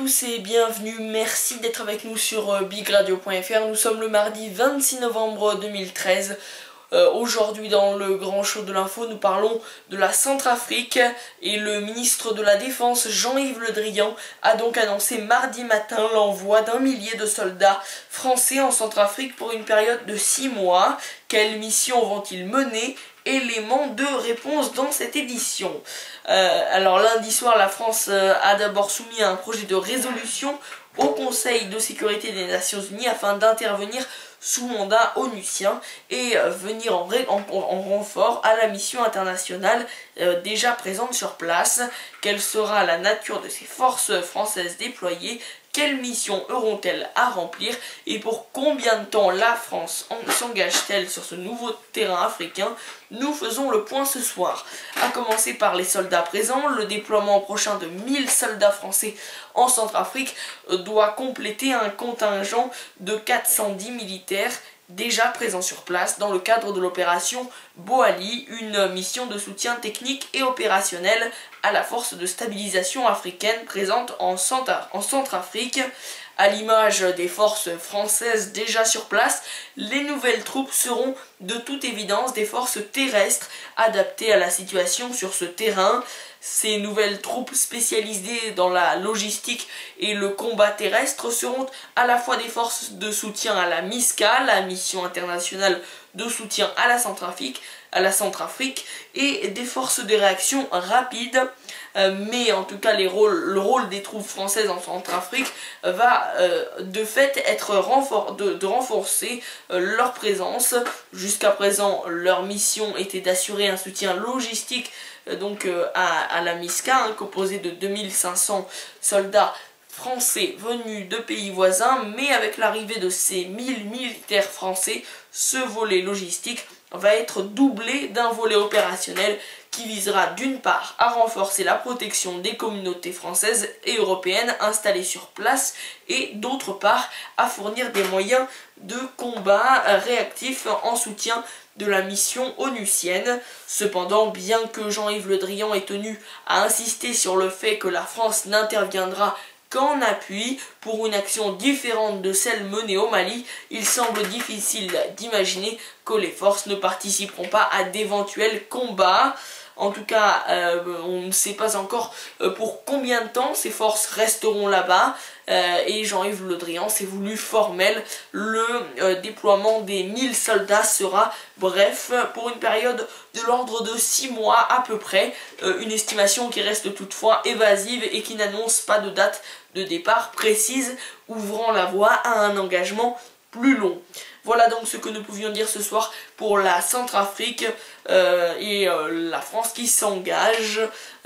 tous et bienvenue, merci d'être avec nous sur bigradio.fr. Nous sommes le mardi 26 novembre 2013. Aujourd'hui dans le grand show de l'info, nous parlons de la Centrafrique et le ministre de la Défense Jean-Yves Le Drian a donc annoncé mardi matin l'envoi d'1 millier de soldats français en Centrafrique pour une période de 6 mois. Quelle mission vont-ils mener? Élément de réponse dans cette édition. Alors lundi soir, la France a d'abord soumis un projet de résolution au Conseil de sécurité des Nations Unies afin d'intervenir sous mandat onusien et venir en renfort à la mission internationale déjà présente sur place. Quelle sera la nature de ces forces françaises déployées? Quelles missions auront-elles à remplir et pour combien de temps la France s'engage-t-elle sur ce nouveau terrain africain? Nous faisons le point ce soir. À commencer par les soldats présents, le déploiement prochain de 1000 soldats français en Centrafrique doit compléter un contingent de 410 militaires déjà présents sur place dans le cadre de l'opération Boali, une mission de soutien technique et opérationnel à la force de stabilisation africaine présente en Centrafrique. À l'image des forces françaises déjà sur place, les nouvelles troupes seront de toute évidence des forces terrestres adaptées à la situation sur ce terrain. Ces nouvelles troupes spécialisées dans la logistique et le combat terrestre seront à la fois des forces de soutien à la MISCA, la mission internationale de soutien à la Centrafrique, et des forces de réaction rapide. Mais en tout cas le rôle des troupes françaises en Centrafrique va de fait être de renforcer leur présence. Jusqu'à présent, leur mission était d'assurer un soutien logistique à la MISCA, composée de 2500 soldats français venus de pays voisins, mais avec l'arrivée de ces 1000 militaires français, ce volet logistique va être doublé d'un volet opérationnel qui visera d'une part à renforcer la protection des communautés françaises et européennes installées sur place et d'autre part à fournir des moyens de combat réactifs en soutien de la mission onusienne. Cependant, bien que Jean-Yves Le Drian ait tenu à insister sur le fait que la France n'interviendra qu'en appui pour une action différente de celle menée au Mali, il semble difficile d'imaginer que les forces ne participeront pas à d'éventuels combats. En tout cas, on ne sait pas encore pour combien de temps ces forces resteront là-bas. Et Jean-Yves Le Drian s'est voulu formel. Le déploiement des 1000 soldats sera bref pour une période de l'ordre de 6 mois à peu près. Une estimation qui reste toutefois évasive et qui n'annonce pas de date de départ précise, ouvrant la voie à un engagement plus long. Voilà donc ce que nous pouvions dire ce soir pour la Centrafrique et la France qui s'engage.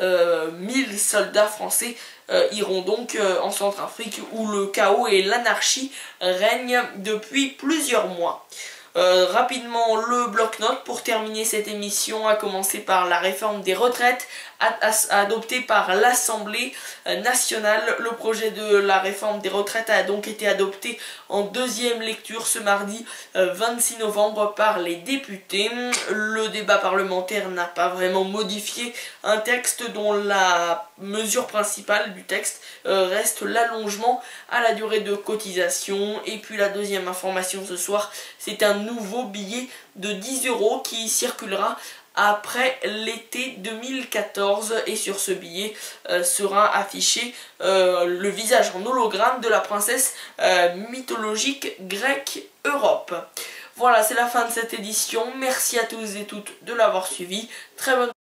1000 soldats français iront donc en Centrafrique où le chaos et l'anarchie règnent depuis plusieurs mois. Rapidement le bloc-notes pour terminer cette émission, à commencer par la réforme des retraites adoptée par l'Assemblée nationale. Le projet de la réforme des retraites a donc été adopté en deuxième lecture ce mardi 26 novembre par les députés. Le débat parlementaire n'a pas vraiment modifié un texte dont la mesure principale du texte reste l'allongement à la durée de cotisation. Et puis la deuxième information ce soir, c'est un nouveau billet de 10 € qui circulera après l'été 2014 et sur ce billet sera affiché le visage en hologramme de la princesse mythologique grecque Europe. Voilà, c'est la fin de cette édition. Merci à tous et toutes de l'avoir suivi. Très bonne